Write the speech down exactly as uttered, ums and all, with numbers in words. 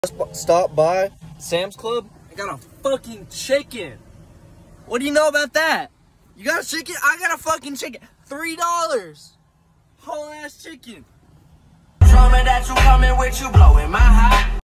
Stop by Sam's Club. I got a fucking chicken. What do you know about that? You got a chicken? I got a fucking chicken. Three dollars. Whole ass chicken. Show me that you coming with you blowing my high.